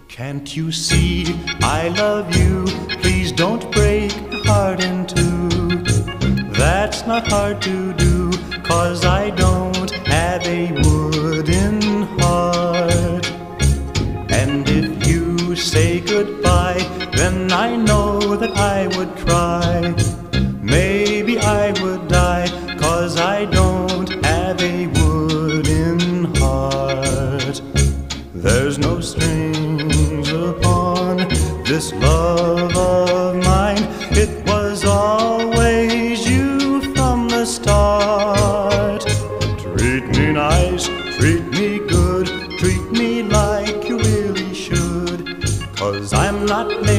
Can't you see I love you? Please don't break my heart in two. That's not hard to do, 'cause I don't have a wooden heart. And if you say goodbye, then I know that I would cry. Maybe I would die, 'cause I don't have a wooden heart. There's no strings upon this love of mine. It was always you from the start. Treat me nice, treat me good, treat me like you really should, 'cause I'm not